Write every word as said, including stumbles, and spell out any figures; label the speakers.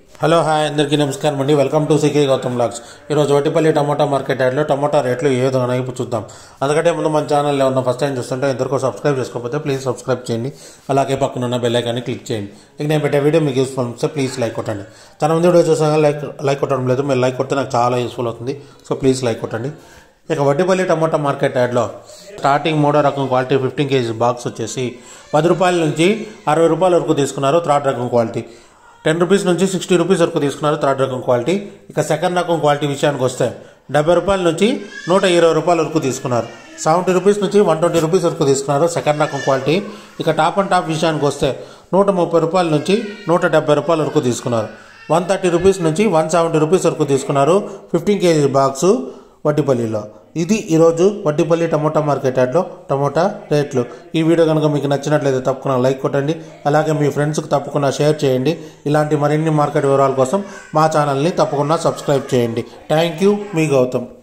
Speaker 1: Hello hi అందరికీ నమస్కారం అండి. Welcome to CK Gautam blogs. ఈరోజు వడ్డిపల్లి టమాటా మార్కెట్ యార్డ్లో టమాటా రేట్లు ఏ విధంగా ఇప్పుడు చూద్దాం. అందుకంటే ముందు మన ఛానల్లో ఉన్న ఫస్ట్ టైం చూస్తుంటే ఇంతవరకు సబ్స్క్రైబ్ చేసుకోకపోతే ప్లీజ్ సబ్స్క్రైబ్ చేయండి. అలాగే పక్కన ఉన్న బెల్ ఐకాన్ని క్లిక్ చేయండి. ఇక నేను పెట్టే వీడియో మీకు యూస్ఫుల్ అనిపిస్తే ప్లీజ్ లైక్ కొట్టండి. చాలా మంది వీడియో చూసాక లైక్ లైక్ కొట్టడం లేదు. మీరు లైక్ కొడితే నాకు చాలా యూస్ఫుల్ అవుతుంది. సో ప్లీజ్ లైక్ కొట్టండి. ఇక వడ్డిపల్లి టమాటా మార్కెట్ యార్డ్లో స్టార్టింగ్ మూడో రకం క్వాలిటీ ఫిఫ్టీన్ కేజీ బాక్స్ వచ్చేసి పది రూపాయల నుంచి అరవై రూపాయల వరకు తీసుకున్నారు. థర్డ్ రకం క్వాలిటీ టెన్ రూపీస్ నుంచి సిక్స్టీ రూపీస్ వరకు తీసుకున్నారు. థర్డ్ రకం క్వాలిటీ. ఇక సెకండ్ రకం క్వాలిటీ విషయానికి వస్తే డెబ్బై రూపాయల నుంచి నూట ఇరవై రూపాయల వరకు తీసుకున్నారు. సెవెంటీ రూపీస్ నుంచి వన్ ట్వంటీ రూపీస్ వరకు తీసుకున్నారు సెకండ్ రకం క్వాలిటీ. ఇక టాప్ అండ్ టాప్ విషయానికి వస్తే నూట ముప్పై రూపాయల నుంచి నూట డెబ్బై రూపాయల వరకు తీసుకున్నారు. వన్ థర్టీ రూపీస్ నుంచి వన్ సెవెంటీ రూపీస్ వరకు తీసుకున్నారు ఫిఫ్టీన్ కేజీ బాక్సు వడ్డిపల్లిలో. ఇది ఈరోజు వడ్డిపల్లి టమోటా మార్కెట్ యార్డ్లో టమోటా రేట్లు. ఈ వీడియో కనుక మీకు నచ్చినట్లయితే తప్పకుండా లైక్ కొట్టండి. అలాగే మీ ఫ్రెండ్స్కి తప్పకుండా షేర్ చేయండి. ఇలాంటి మరిన్ని మార్కెట్ వివరాల కోసం మా ఛానల్ని తప్పకుండా సబ్స్క్రైబ్ చేయండి. థ్యాంక్ యూ, మీ గౌతమ్.